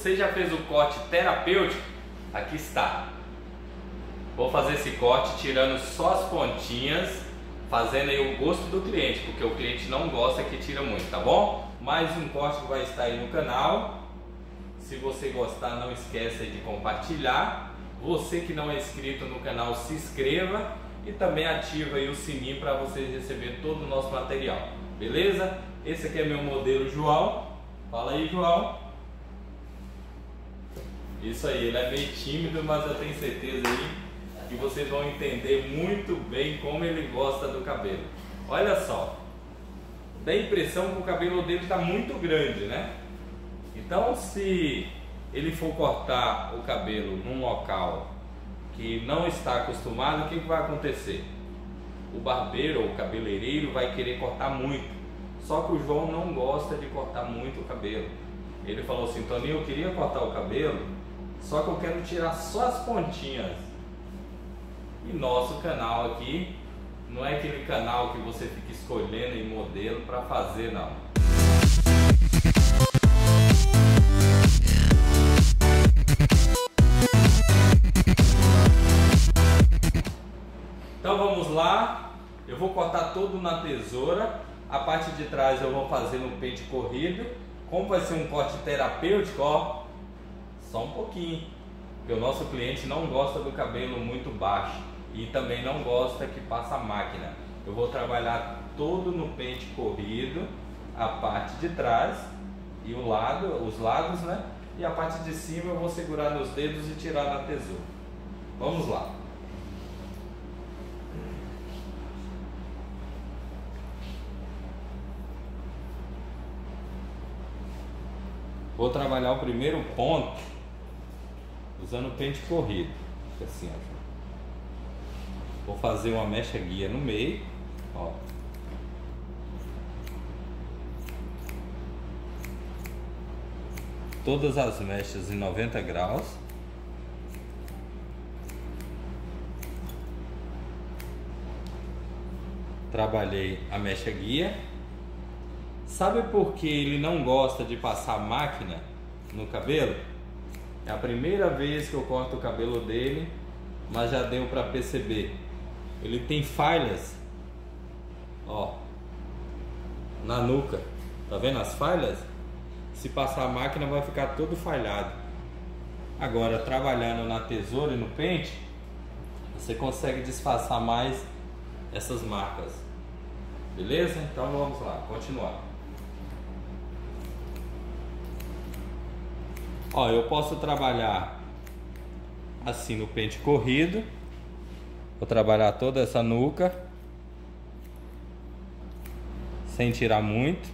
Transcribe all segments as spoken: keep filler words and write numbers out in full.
Você já fez o corte terapêutico? Aqui está. Vou fazer esse corte tirando só as pontinhas, fazendo aí o gosto do cliente, porque o cliente não gosta que tira muito, tá bom? Mais um corte que vai estar aí no canal. Se você gostar, não esqueça de compartilhar. Você que não é inscrito no canal, se inscreva e também ativa aí o sininho para vocês receberem todo o nosso material, beleza? Esse aqui é meu modelo João. Fala aí, João. Isso aí, ele é meio tímido, mas eu tenho certeza aí que vocês vão entender muito bem como ele gosta do cabelo. Olha só, dá a impressão que o cabelo dele está muito grande, né? Então, se ele for cortar o cabelo num local que não está acostumado, o que, que vai acontecer? O barbeiro ou o cabeleireiro vai querer cortar muito. Só que o João não gosta de cortar muito o cabelo. Ele falou assim: Toninho, eu queria cortar o cabelo, só que eu quero tirar só as pontinhas. E nosso canal aqui não é aquele canal que você fica escolhendo em modelo para fazer, não. Então vamos lá, eu vou cortar todo na tesoura, a parte de trás eu vou fazer no pente corrido. Como vai ser um corte terapêutico, ó, só um pouquinho, porque o nosso cliente não gosta do cabelo muito baixo e também não gosta que passa a máquina. Eu vou trabalhar todo no pente corrido, a parte de trás e o lado, os lados, né? E a parte de cima eu vou segurar nos dedos e tirar na tesoura. Vamos lá. Vou trabalhar o primeiro ponto usando o pente corrido, assim, ó. Vou fazer uma mecha guia no meio, ó. Todas as mechas em noventa graus. Trabalhei a mecha guia. Sabe por que ele não gosta de passar máquina no cabelo? É a primeira vez que eu corto o cabelo dele, mas já deu para perceber. Ele tem falhas, ó, na nuca. Tá vendo as falhas? Se passar a máquina vai ficar todo falhado. Agora, trabalhando na tesoura e no pente, você consegue disfarçar mais essas marcas. Beleza? Então vamos lá, continuar. Ó, eu posso trabalhar assim no pente corrido. Vou trabalhar toda essa nuca sem tirar muito.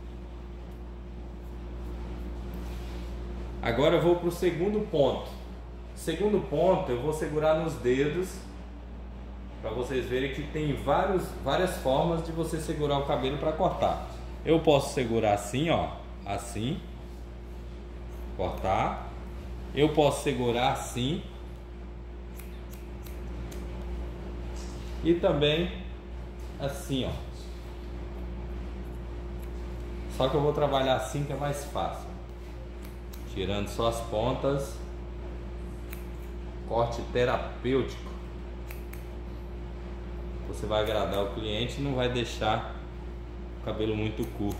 Agora eu vou para o segundo ponto. Segundo ponto eu vou segurar nos dedos para vocês verem que tem vários, várias formas de você segurar o cabelo para cortar. Eu posso segurar assim, ó, assim, cortar. Eu posso segurar assim e também assim, ó. Só que eu vou trabalhar assim que é mais fácil, tirando só as pontas. Corte terapêutico. Você vai agradar o cliente e não vai deixar o cabelo muito curto.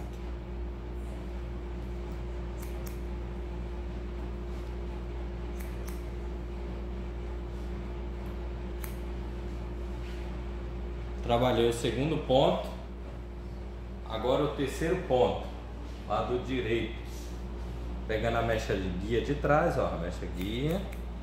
Trabalhei o segundo ponto. Agora o terceiro ponto, lado direito. Pegando a mecha de guia de trás, ó, a mecha guia.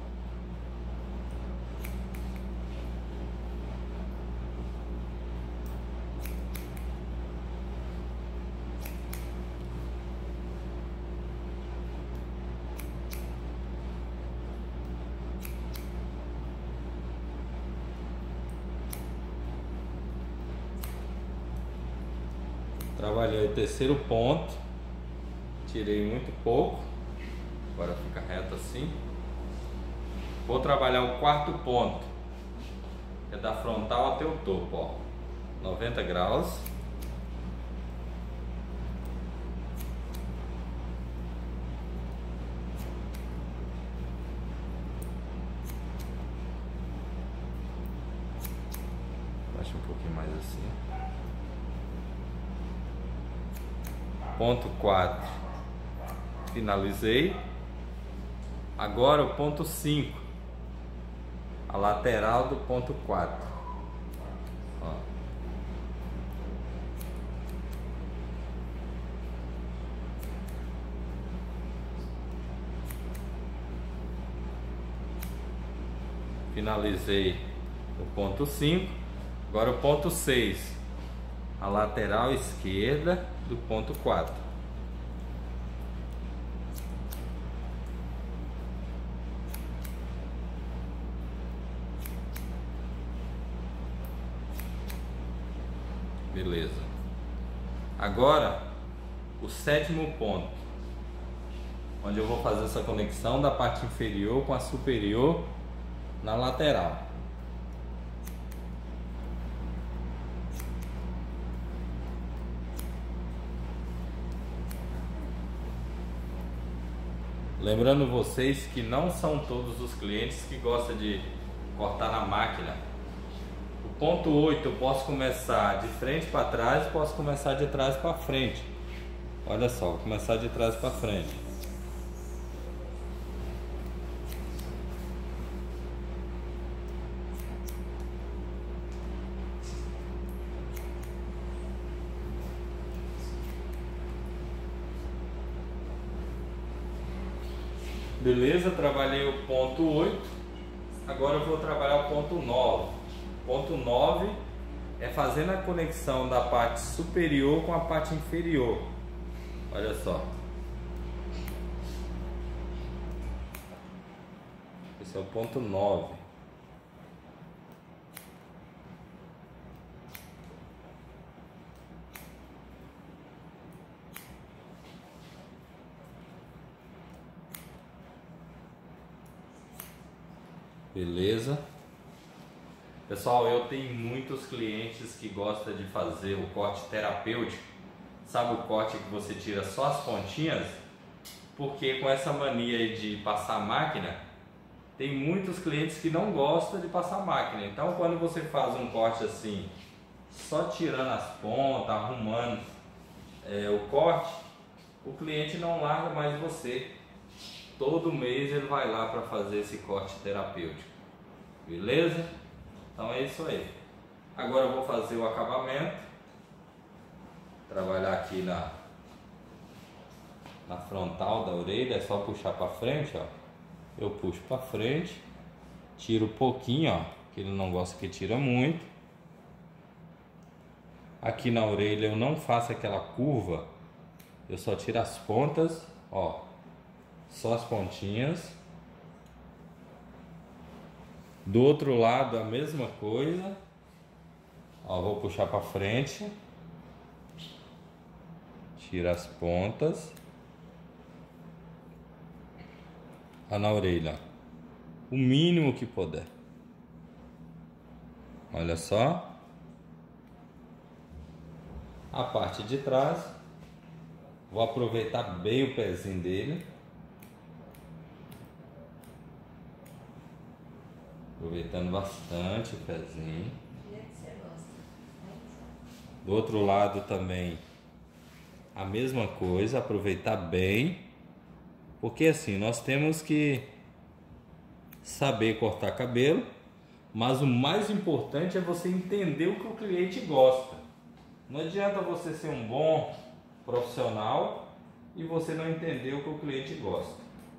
Trabalhei o terceiro ponto, tirei muito pouco, agora fica reto assim. Vou trabalhar o quarto ponto, que é da frontal até o topo, ó, noventa graus. pouquinho mais assim. Ponto quatro, finalizei. Agora o ponto cinco, a lateral do ponto quatro. Ó. Finalizei o ponto cinco. Agora o ponto seis, a lateral esquerda do ponto quatro. Beleza. Agora o sétimo ponto, onde eu vou fazer essa conexão da parte inferior com a superior na lateral. Lembrando vocês que não são todos os clientes que gostam de cortar na máquina. O ponto oito eu posso começar de frente para trás, posso começar de trás para frente. Olha só, vou começar de trás para frente. Beleza, trabalhei o ponto oito, agora eu vou trabalhar o ponto nove. Ponto nove é fazendo a conexão da parte superior com a parte inferior. Olha só. Esse é o ponto nove. Beleza? Pessoal, eu tenho muitos clientes que gostam de fazer o corte terapêutico. Sabe o corte que você tira só as pontinhas? Porque com essa mania de passar máquina, tem muitos clientes que não gostam de passar máquina. Então quando você faz um corte assim, só tirando as pontas, arrumando é, o corte, o cliente não larga mais você. Todo mês ele vai lá para fazer esse corte terapêutico. Beleza? Então é isso aí. Agora eu vou fazer o acabamento. Trabalhar aqui na, na frontal da orelha. É só puxar para frente, ó. Eu puxo para frente. Tiro um pouquinho, ó. Que ele não gosta que tira muito. Aqui na orelha eu não faço aquela curva. Eu só tiro as pontas, ó. Só as pontinhas. Do outro lado a mesma coisa. Ó, vou puxar para frente. Tira as pontas. Ó, na orelha. O mínimo que puder. Olha só. A parte de trás. Vou aproveitar bem o pezinho dele. Aproveitando bastante o pezinho. Do outro lado também a mesma coisa, aproveitar bem. Porque assim, nós temos que saber cortar cabelo, mas o mais importante é você entender o que o cliente gosta. Não adianta você ser um bom profissional e você não entender o que o cliente gosta.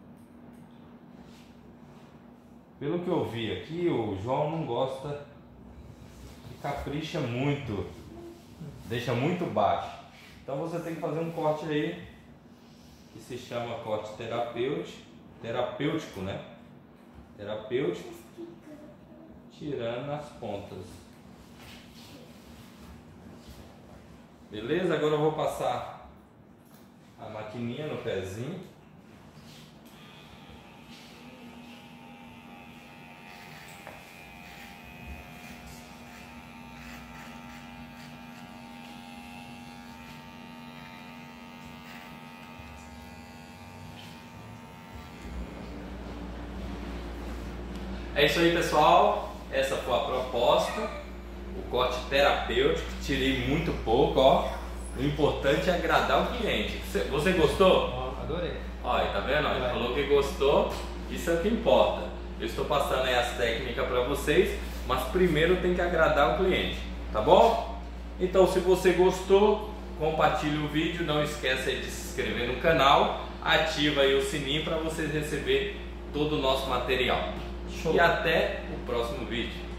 Pelo que eu vi aqui, o João não gosta, capricha muito, deixa muito baixo. Então você tem que fazer um corte aí que se chama corte terapêutico, terapêutico, né? Terapêutico, tirando as pontas. Beleza? Agora eu vou passar a maquininha no pezinho. É isso aí, pessoal. Essa foi a proposta. O corte terapêutico, tirei muito pouco, ó. O importante é agradar o cliente. Você, você gostou? Ó, adorei. Olha, tá vendo? Ele falou que gostou, isso é o que importa. Eu estou passando aí as técnicas para vocês, mas primeiro tem que agradar o cliente, tá bom? Então, se você gostou, compartilhe o vídeo, não esqueça de se inscrever no canal, ativa aí o sininho para vocês receberem todo o nosso material. Show. E até o próximo vídeo.